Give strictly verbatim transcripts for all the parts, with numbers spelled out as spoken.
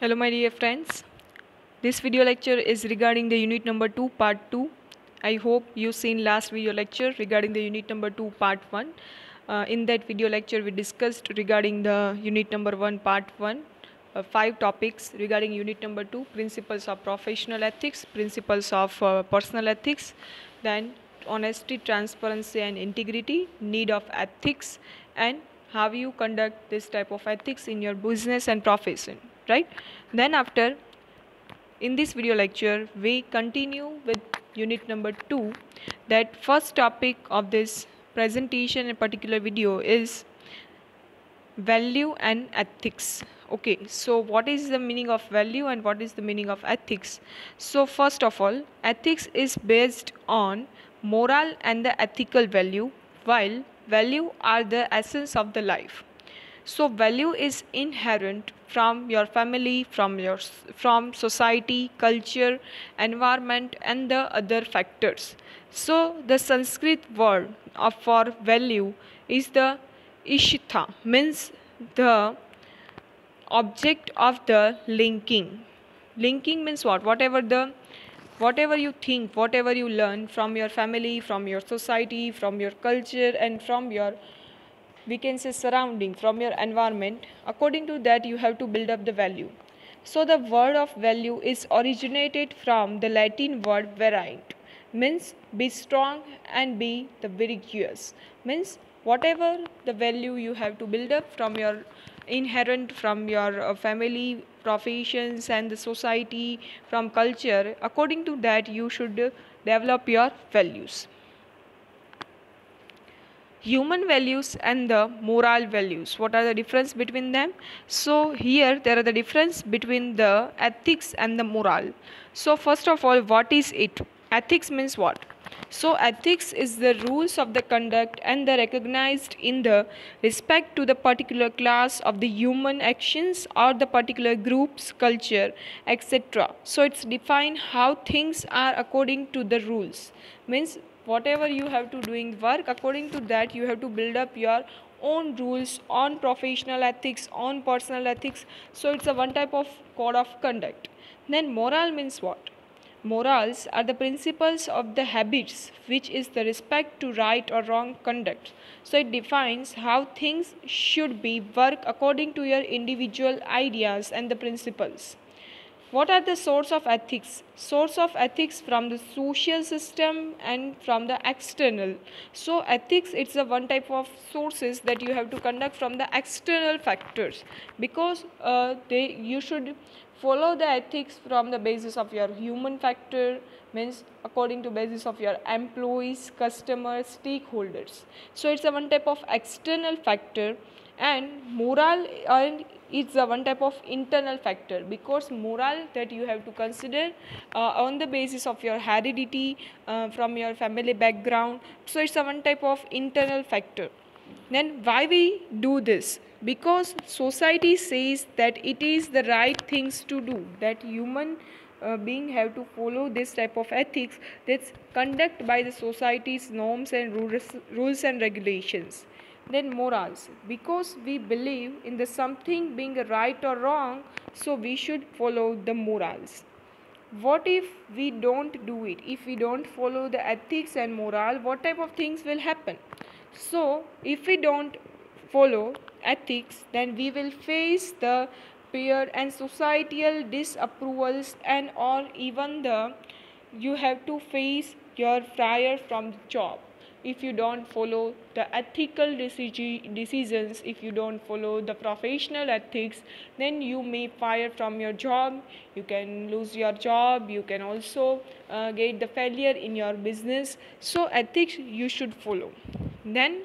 Hello my dear friends. This video lecture is regarding the unit number two part two. I hope you seen last video lecture regarding the unit number two part one. Uh, in that video lecture we discussed regarding the unit number one part one. Uh, five topics regarding unit number two: principles of professional ethics, principles of uh, personal ethics, then honesty, transparency and integrity, need of ethics, and how you conduct this type of ethics in your business and profession, right? Then after, in this video lecture we continue with unit number two. That first topic of this presentation in particular video is value and ethics. Okay, so what is the meaning of value and what is the meaning of ethics? So first of all, ethics is based on moral and the ethical value, while value are the essence of the life. So value is inherent from your family, from your from society, culture, environment and the other factors. So the Sanskrit word of for value is the ishitha, means the object of the linking. Linking means what? Whatever the whatever you think, whatever you learn from your family, from your society, from your culture and from your, we can say, surrounding, from your environment, according to that you have to build up the value. So the word of value is originated from the Latin word verite, means be strong and be the virtuous, means whatever the value you have to build up from your inherent, from your uh, family, professions and the society, from culture, according to that you should uh, develop your values. Human values and the moral values, what are the difference between them? So here there are the difference between the ethics and the moral. So first of all, what is it? Ethics means what? So ethics is the rules of the conduct and the recognized in the respect to the particular class of the human actions or the particular group's culture, etc. So it's define how things are according to the rules, means whatever you have to doing work, according to that you have to build up your own rules on professional ethics, on personal ethics. So it's a one type of code of conduct. Then moral means what? Morals are the principles of the habits, which is the respect to right or wrong conduct. So it defines how things should be work according to your individual ideas and the principles. What are the source of ethics? Source of ethics from the social system and from the external. So ethics, it's a one type of sources that you have to conduct from the external factors, because uh, they you should follow the ethics from the basis of your human factor, means according to basis of your employees, customers, stakeholders. So it's a one type of external factor, and moral and it's a one type of internal factor, because moral that you have to consider uh, on the basis of your heredity, uh, from your family background. So it's a one type of internal factor. Then why we do this? Because society says that it is the right things to do, that human uh, being have to follow this type of ethics that's conduct by the society's norms and rules, rules and regulations. Then morals, because we believe in the something being right or wrong, so we should follow the morals. What if we don't do it? If we don't follow the ethics and moral, what type of things will happen? So if we don't follow ethics, then we will face the peer and societal disapprovals, and or even the you have to face your fire from the job if you don't follow the ethical deci- decisions. If you don't follow the professional ethics, then you may fire from your job, you can lose your job, you can also uh, get the failure in your business. So ethics you should follow. Then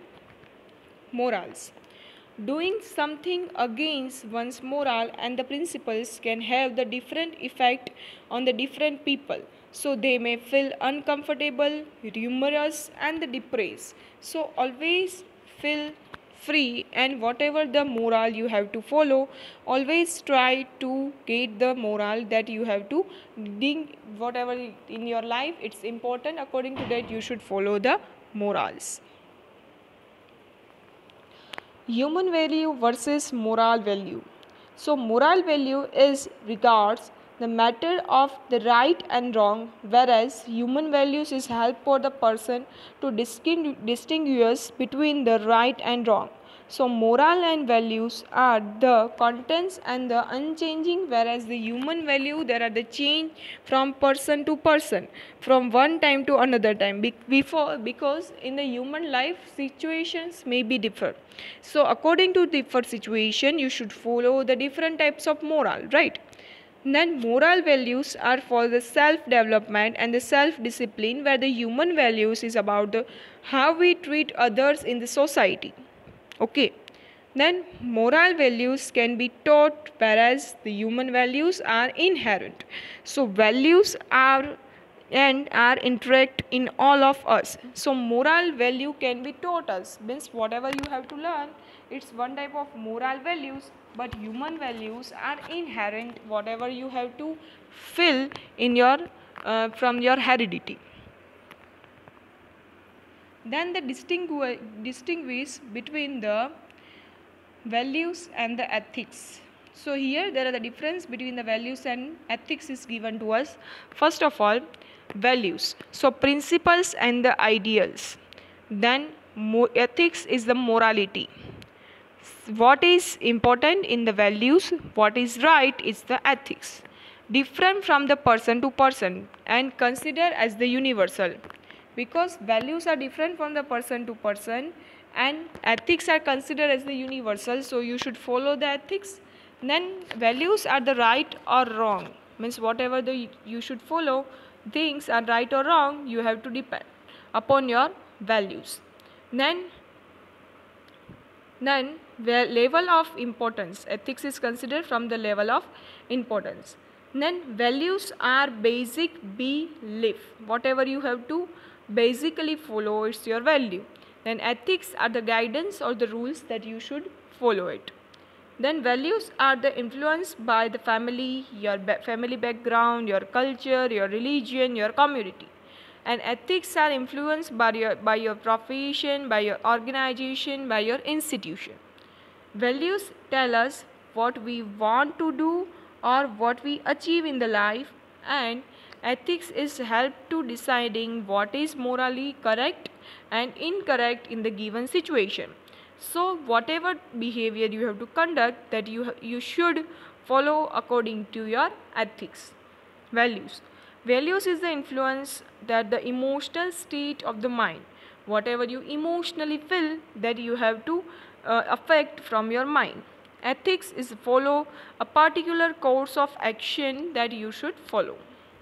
morals, doing something against one's moral and the principles can have the different effect on the different people. So they may feel uncomfortable, humorous and depressed. So always feel free, and whatever the moral you have to follow, always try to get the moral that you have to think, whatever in your life it's important, according to that you should follow the morals. Human value versus moral value. So moral value is regards the matter of the right and wrong, whereas human values is help for the person to distin- distinguish between the right and wrong. So moral and values are the contents and the unchanging, whereas the human value there are the change from person to person, from one time to another time. Be- before because in the human life situations may be different. So according to different situation, you should follow the different types of moral, right? Then moral values are for the self development and the self discipline, where the human values is about the how we treat others in the society. Okay. Then moral values can be taught, whereas the human values are inherent. So values are and are interact in all of us. So moral value can be taught us, means whatever you have to learn, it's one type of moral values, but human values are inherent, whatever you have to fill in your uh, from your heredity. Then the distinguish distinguish between the values and the ethics. So here there are the difference between the values and ethics is given to us. First of all, values. So principles and the ideals. Then ethics is the morality. What is important in the values, what is right is the ethics. Different from the person to person and consider as the universal. Because values are different from the person to person and ethics are considered as the universal, so you should follow the ethics. Then values are the right or wrong, means whatever the you should follow, things are right or wrong, you have to depend upon your values. Then then level of importance, ethics is considered from the level of importance. Then values are basic belief, whatever you have to basically follow, it's your value. Then ethics are the guidance or the rules that you should follow it. Then values are the influenced by the family, your ba- family background, your culture, your religion, your community. And ethics are influenced by your, by your profession, by your organization, by your institution. Values tell us what we want to do or what we achieve in the life, and ethics is help to deciding what is morally correct and incorrect in the given situation. So whatever behavior you have to conduct, that you you should follow according to your ethics. Values. Values is the influence that the emotional state of the mind. Whatever you emotionally feel, that you have to uh, affect from your mind. Ethics is follow a particular course of action that you should follow.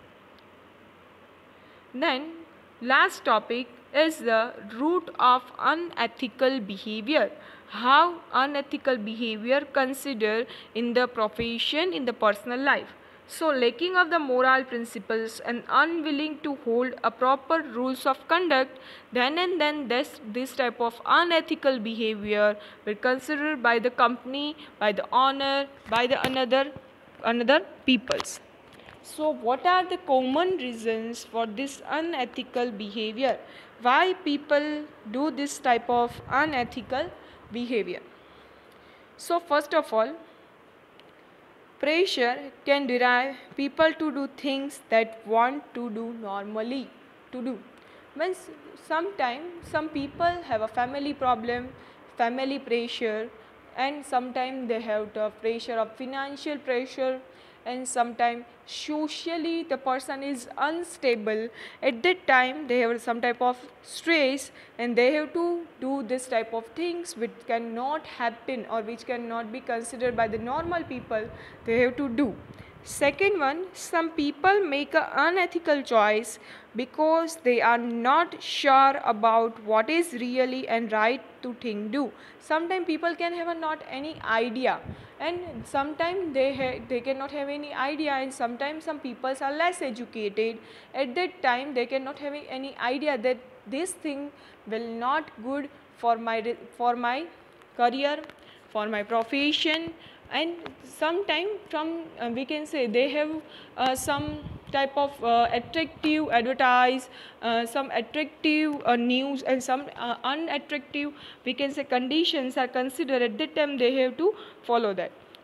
Then last topic is the root of unethical behavior. How unethical behavior considered in the profession, in the personal life. So lacking of the moral principles and unwilling to hold a proper rules of conduct, then and then this, this type of unethical behavior will considered by the company, by the owner, by the another another peoples. So what are the common reasons for this unethical behavior? Why people do this type of unethical behavior? So first of all, pressure can drive people to do things that want to do normally to do. Means sometimes some people have a family problem, family pressure, and sometimes they have the pressure of financial pressure, and sometimes socially the person is unstable. At that time they have some type of stress and they have to do this type of things which cannot happen or which cannot be considered by the normal people, they have to do. Second one, some people make an unethical choice because they are not sure about what is really and right to think do. Sometimes people can have a not any idea, and sometimes they ha- they cannot have any idea, and sometimes some people are less educated. At that time they cannot have any idea that this thing will not good for my for my career, for my profession, and sometime from uh, we can say they have uh, some type of uh, attractive advertise, uh, some attractive uh, news, and some uh, unattractive we can say conditions are considered. At that time they have to follow that.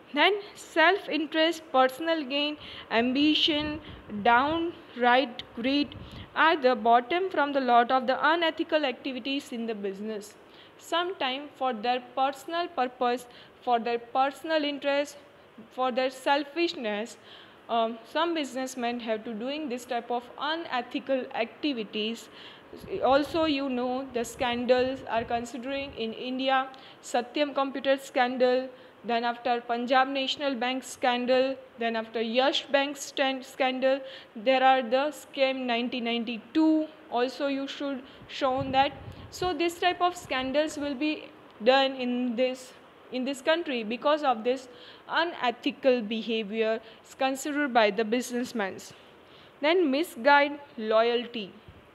Then self-interest, personal gain, ambition, downright greed are the bottom from the lot of the unethical activities in the business. Sometimes for their personal purpose, for their personal interest, for their selfishness, um, some businessmen have to doing this type of unethical activities. Also, you know, the scandals are considering in India, Satyam Computer scandal, then after Punjab National Bank scandal, then after Yash Bank scandal, there are the scam nineteen ninety-two. Also, you should shown that. So this type of scandals will be done in this in this country because of this unethical behavior is considered by the businessmen. Then misguide loyalty.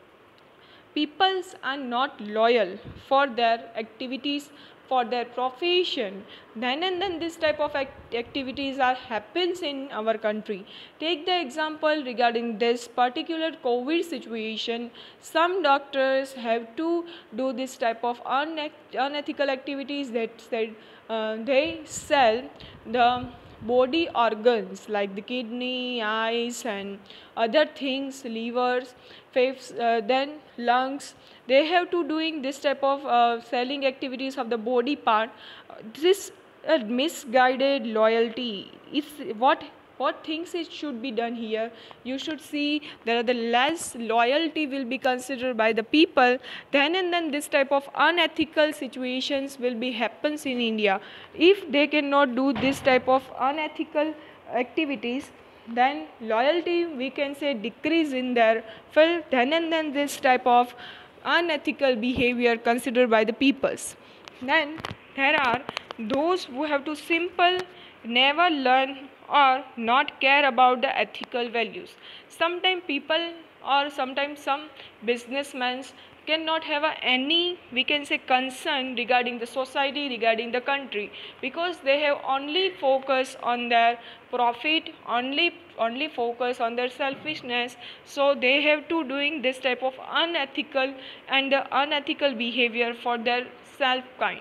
Peoples are not loyal for their activities, for their profession. Then and then this type of act activities are happens in our country. Take the example regarding this particular COVID situation. Some doctors have to do this type of unethical activities that said uh, they sell the body organs like the kidney, eyes and other things, livers, face, uh, then lungs. They have to doing this type of uh, selling activities of the body part. Uh, this uh, misguided loyalty is what what things it should be done here. You should see that the less loyalty will be considered by the people, then and then this type of unethical situations will be happens in India. If they cannot do this type of unethical activities, then loyalty we can say decrease in their field, then and then this type of unethical behavior considered by the peoples. Then there are those who have to simple never learn or not care about the ethical values. Sometimes people or sometimes some businessmen cannot have a any we can say concern regarding the society, regarding the country, because they have only focus on their profit, only only focus on their selfishness. So they have to doing this type of unethical and the unethical behavior for their self kind.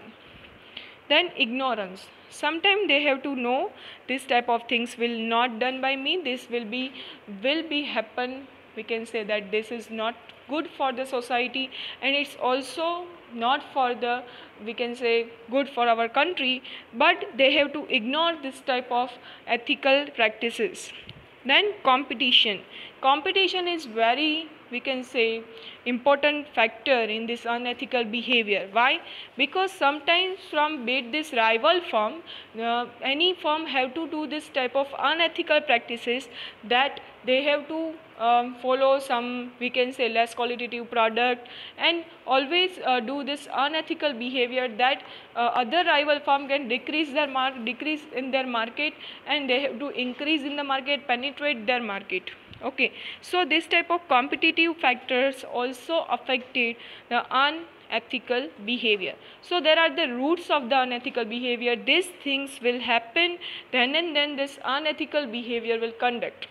Then ignorance. Sometimes they have to know this type of things will not done by me, this will be will be happen. We can say that this is not good for the society and it's also not for the we can say good for our country, but they have to ignore this type of ethical practices. Then competition. Competition is very we can say important factor in this unethical behavior. Why? Because sometimes from be this rival firm, uh, any firm have to do this type of unethical practices, that they have to um, follow some we can say less qualitative product and always uh, do this unethical behavior, that uh, other rival firm can decrease their mark decrease in their market and they have to increase in the market, penetrate their market. Okay, so this type of competitive factors also affected the unethical behavior. So there are the roots of the unethical behavior. These things will happen, then and then this unethical behavior will conduct.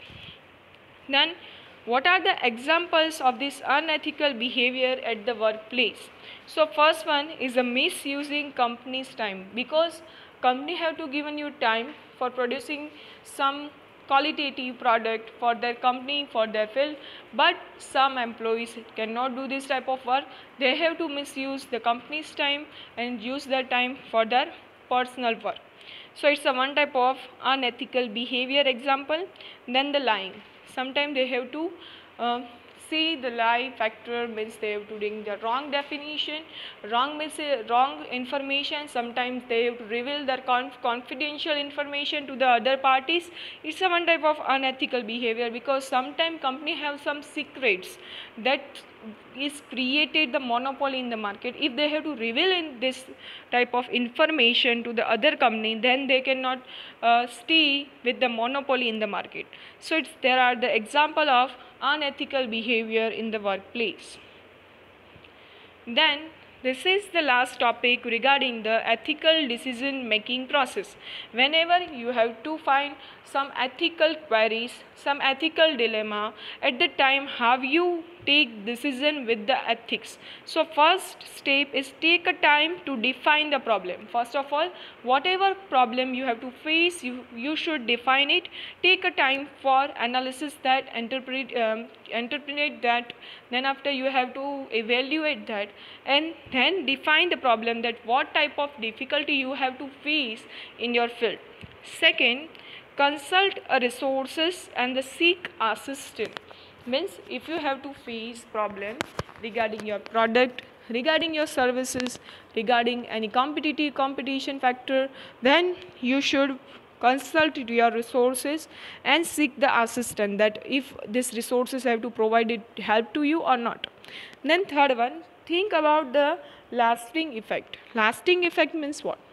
Then what are the examples of this unethical behavior at the workplace? So first one is the misusing company's time, because company have to given you time for producing some qualitative product for their company, for their field, but some employees cannot do this type of work. They have to misuse the company's time and use their time for their personal work. So it's a one type of unethical behavior example. Then the lying. Sometimes they have to uh, see the lie factor, means they have to bring the wrong definition, wrong message, wrong information. Sometimes they have to reveal their conf confidential information to the other parties. It's a one type of unethical behavior, because sometimes company have some secrets that is created the monopoly in the market. If they have to reveal in this type of information to the other company, then they cannot uh, stay with the monopoly in the market. So it's there are the example of unethical behavior in the workplace. Then this is the last topic regarding the ethical decision making process. Whenever you have to find some ethical queries, some ethical dilemma, at the time how you take decision with the ethics. So first step is take a time to define the problem. First of all, whatever problem you have to face, you you should define it. Take a time for analysis that, interpret um, interpret that. Then after you have to evaluate that, and then define the problem, that what type of difficulty you have to face in your field. Second, consult a resources and the seek assistance. Means if you have to face problem regarding your product, regarding your services, regarding any competitive competition factor, then you should consult your resources and seek the assistance, that if these resources have to provide it help to you or not. Then third one, think about the lasting effect. Lasting effect means what?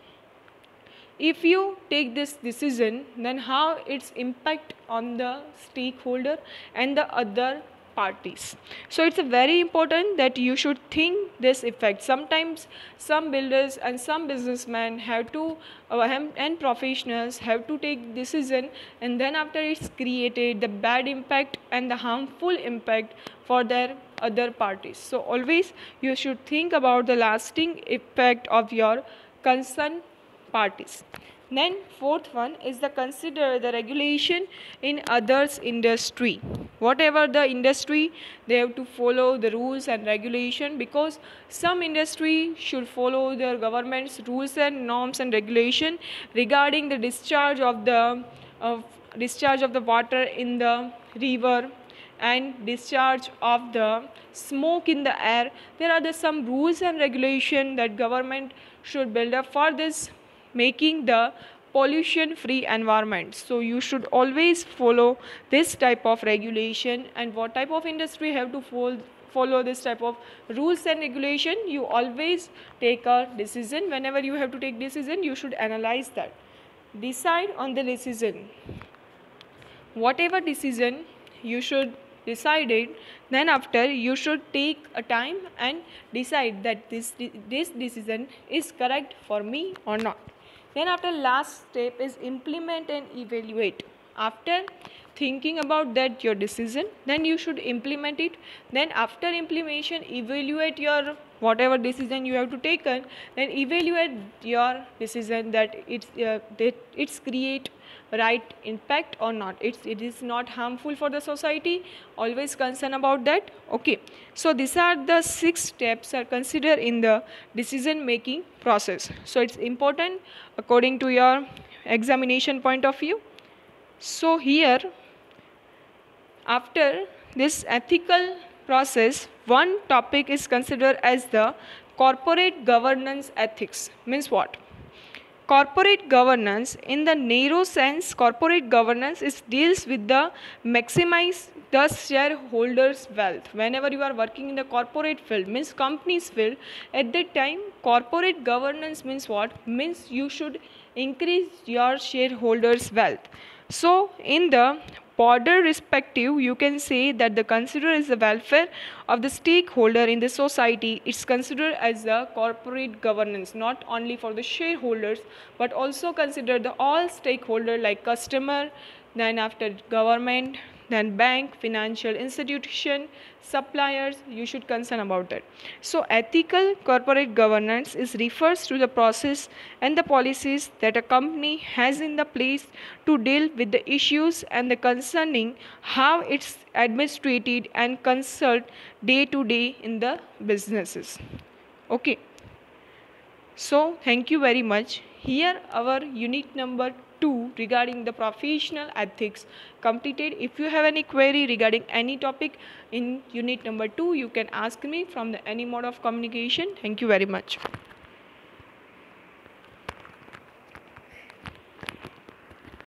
If you take this decision, then how its impact on the stakeholder and the other parties. So it's a very important that you should think this effect. Sometimes some builders and some businessmen have to uh, and professionals have to take decision, and then after it's created the bad impact and the harmful impact for their other parties. So always you should think about the lasting effect of your concern parties. Then fourth one is the consider the regulation in others industry. Whatever the industry, they have to follow the rules and regulation, because some industry should follow their government's rules and norms and regulation regarding the discharge of the of discharge of the water in the river and discharge of the smoke in the air. There are the some rules and regulation that government should build up for this, making the pollution free environment. So you should always follow this type of regulation, and what type of industry have to follow follow this type of rules and regulation. You always take a decision. Whenever you have to take decision, you should analyze that, decide on the decision. Whatever decision you should decide it, then after you should take a time and decide that this this decision is correct for me or not. Then after last step is implement and evaluate. After thinking about that your decision, then you should implement it. Then after implementation, evaluate your whatever decision you have to take, then evaluate your decision that it's uh, that it's create right impact or not, it's it is not harmful for the society. Always concern about that. Okay, so these are the six steps are considered in the decision making process. So it's important according to your examination point of view. So here, after this ethical process, one topic is considered as the corporate governance ethics. Means what? Corporate governance, in the narrow sense, corporate governance is deals with the maximize the shareholders' wealth. Whenever you are working in the corporate field, means companies field, at that time corporate governance means what? Means you should increase your shareholders' wealth. So in the broader perspective, you can say that the consider is the welfare of the stakeholder in the society. It's considered as the corporate governance, not only for the shareholders, but also consider the all stakeholder like customer, then after government, then bank, financial institution, suppliers. You should concern about that. So ethical corporate governance is refers to the process and the policies that a company has in the place to deal with the issues and the concerning how it's administrated and consult day to day in the businesses. Okay, so thank you very much. Here our unit number two regarding the professional ethics completed. If you have any query regarding any topic in unit number two, you can ask me from the any mode of communication. Thank you very much.